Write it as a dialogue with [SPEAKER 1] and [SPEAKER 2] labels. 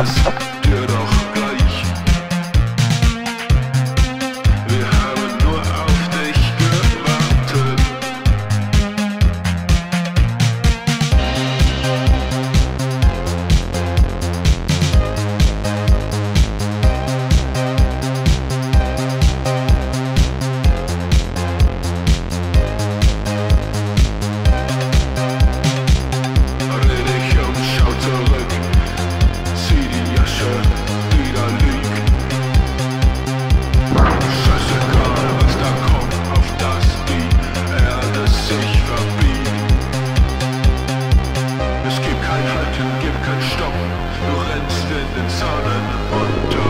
[SPEAKER 1] es dir doch gleich. Wir haben nur auf dich gewartet. Dreh dich um, schau zurück, zieh die Jasche, die da liegt. Scheißegal, was da kommt, auf dass die Erde sich verbiegt. Es gibt kein Halten, gibt kein Stopp, du rennst in den Sonnenuntergang.